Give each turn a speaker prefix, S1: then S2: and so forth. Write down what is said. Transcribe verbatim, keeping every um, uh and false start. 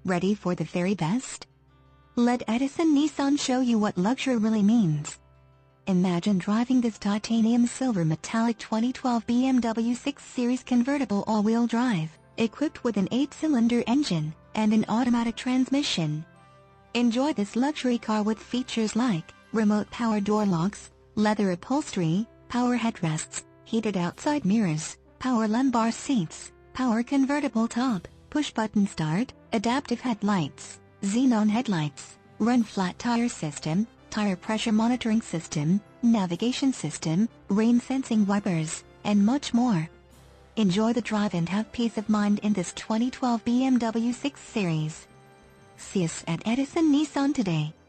S1: Ready for the very best? Let Edison Nissan show you what luxury really means. Imagine driving this titanium silver metallic twenty twelve B M W six Series convertible all-wheel drive, equipped with an eight-cylinder engine and an automatic transmission. Enjoy this luxury car with features like remote power door locks, leather upholstery, power headrests, heated outside mirrors, power lumbar seats, power convertible top, push-button start, adaptive headlights, xenon headlights, run-flat tire system, tire pressure monitoring system, navigation system, rain-sensing wipers, and much more. Enjoy the drive and have peace of mind in this twenty twelve B M W six Series. See us at Edison Nissan today.